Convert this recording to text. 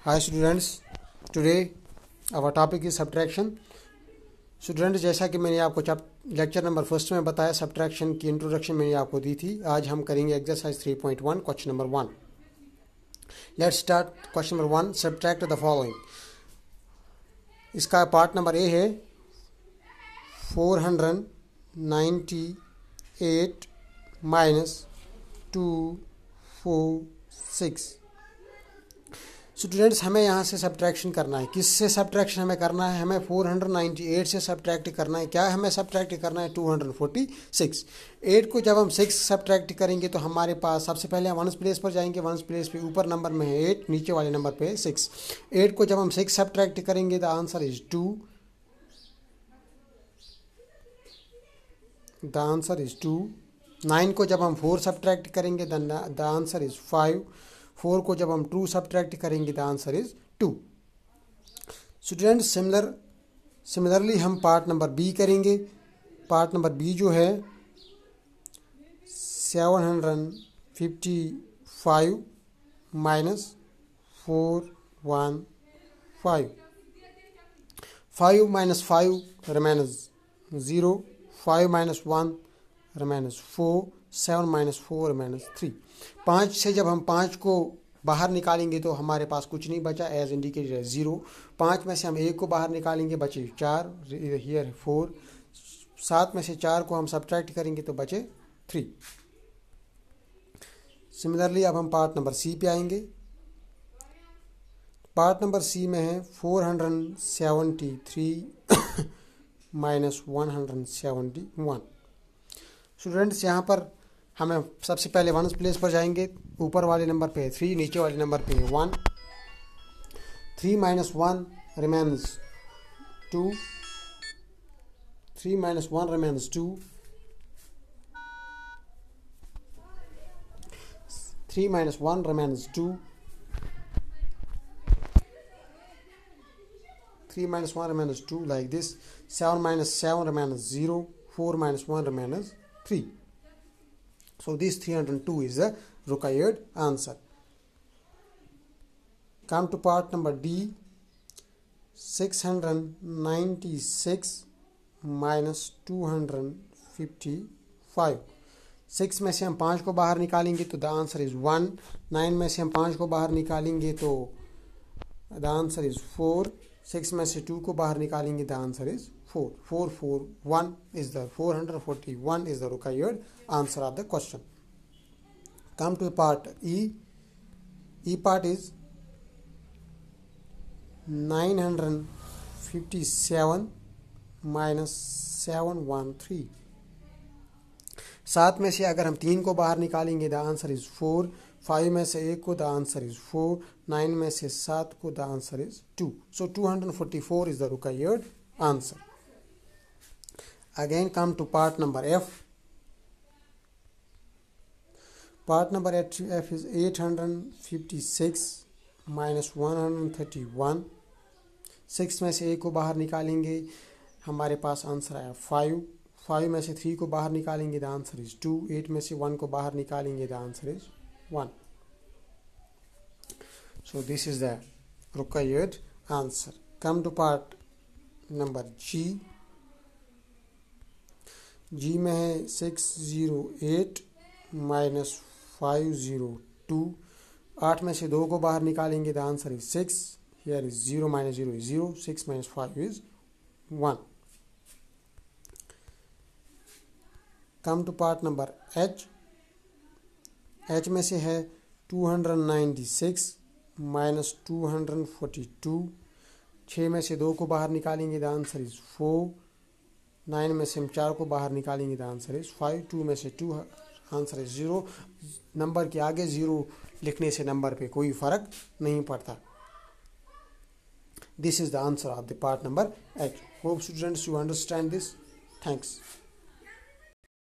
Hi students, today our topic is subtraction. Student, जैसा कि मैंने आपको लेक्चर नंबर फर्स्ट में बताया, सब्ट्रैक्शन की इंट्रोडक्शन मैंने आपको दी थी। आज हम करेंगे exercise 3.1 question number 1। Let's start question number 1। Subtract the following. इसका पार्ट नंबर ए है 498 माइनस 246। स्टूडेंट्स, हमें यहाँ से सब्ट्रैक्शन करना है। किससे सब्ट्रैक्शन हमें करना है? हमें 498 से सब्ट्रैक्ट करना है। क्या हमें सब्ट्रैक्ट करना है? 246। 8 को जब हम 6 सब्ट्रैक्ट करेंगे तो हमारे पास सबसे पहले हम वंस प्लेस पर जाएंगे। वंस प्लेस पे ऊपर नंबर में है 8, नीचे वाले नंबर पे है 6। 8 को जब हम 6 सब्ट्रैक्ट करेंगे the answer is 2। The answer is 2। 9 को जब हम 4 सब्ट्रैक्ट करेंगे द आंसर इज 5। 4 को जब हम 2 सब्ट्रैक्ट करेंगे the answer is 2। Student, similarly हम पार्ट नंबर बी करेंगे। पार्ट नंबर बी जो है 755 minus 415। 5 minus 5 remains 0। 5 minus 1 remains 4। 7 minus 4 remains 3। 5 से जब हम 5 को बाहर निकालेंगे तो हमारे पास कुछ नहीं बचा, एज इंडिकेटेड है 0। 5 में से हम 1 को बाहर निकालेंगे, बचे 4, हियर 4। 7 में से 4 को हम सब्ट्रैक्ट करेंगे तो बचे 3। सिमिलरली अब हम पार्ट नंबर सी पे आएंगे। पार्ट नंबर सी में है 473 माइनस 171। स्टूडेंट्स, यहाँ पर हमें सबसे पहले वंस प्लेस पर जाएंगे। ऊपर वाले नंबर पे है 3, नीचे वाले नंबर पे है 1। 3 minus 1 remains 2। 3 minus 1 remains 2। 3 minus 1 remains 2। 3 minus 1 remains 2, like this. 7 minus 7 remains 0. 4 minus 1 remains 3. So this 302 is the required answer. Come to part number D. 696 minus 255. 6 में से हम 5 को बाहर निकालेंगे तो द आंसर इज 1। 9 में से हम 5 को बाहर निकालेंगे तो द आंसर इज 4। 6 में से 2 को बाहर निकालेंगे the answer is 4। 441 is the 441 is the required answer of the question. Come to part E. E part is 957 minus 713. 7 में से अगर हम 3 को बाहर निकालेंगे द आंसर इज 4। 5 में से 1 को द आंसर इज 4। 9 में से 7 को the answer is 2। So 244 is the required answer. Again come to part number F. Part number F is 856 minus 131. 6 में से 1 को बाहर निकालेंगे, हमारे पास आंसर आया 5। 5 में से 3 को बाहर निकालेंगे द आंसर इज 2। 8 में से 1 को बाहर निकालेंगे the answer is 1. So this is the required answer. Come to part number G. G में है 608 minus 502. 8 में से 2 को बाहर निकालेंगे the answer is 6। Here is 0 minus 0 is 0. 6 minus 5 is 1. Come to part number H. H में से है 296 माइनस 242। 6 में से 2 को बाहर निकालेंगे द आंसर इज 4। 9 में से हम 4 को बाहर निकालेंगे द आंसर इज 5। 2 में से 2 आंसर इज 0। नंबर के आगे 0 लिखने से नंबर पे कोई फर्क नहीं पड़ता। This is the answer of the part number H. Hope students you understand this. Thanks.